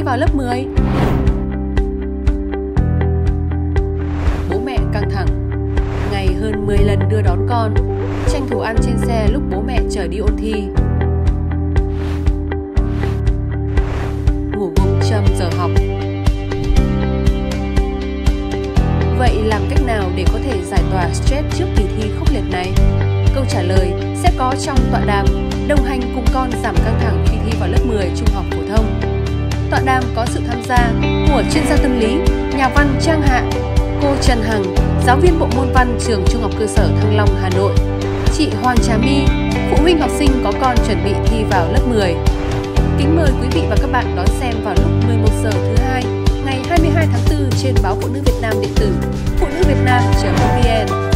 vào lớp 10. Bố mẹ căng thẳng. Ngày hơn 10 lần đưa đón con, tranh thủ ăn trên xe lúc bố mẹ chở đi ôn thi. Ngủ gục trong giờ học. Vậy làm cách nào để có thể giải tỏa stress trước kỳ thi khốc liệt này? Câu trả lời sẽ có trong tọa đàm Đồng hành cùng con giảm căng thẳng khi thi vào lớp 10 trung học phổ thông. Tọa đàm có sự tham gia của chuyên gia tâm lý, nhà văn Trang Hạ, cô Trần Hằng, giáo viên bộ môn văn trường Trung học cơ sở Thăng Long, Hà Nội, chị Hoàng Trà My, phụ huynh học sinh có con chuẩn bị thi vào lớp 10. Kính mời quý vị và các bạn đón xem vào lúc 11 giờ thứ Hai, ngày 22 tháng 4 trên báo Phụ nữ Việt Nam điện tử, phunnữ vietnam.vn.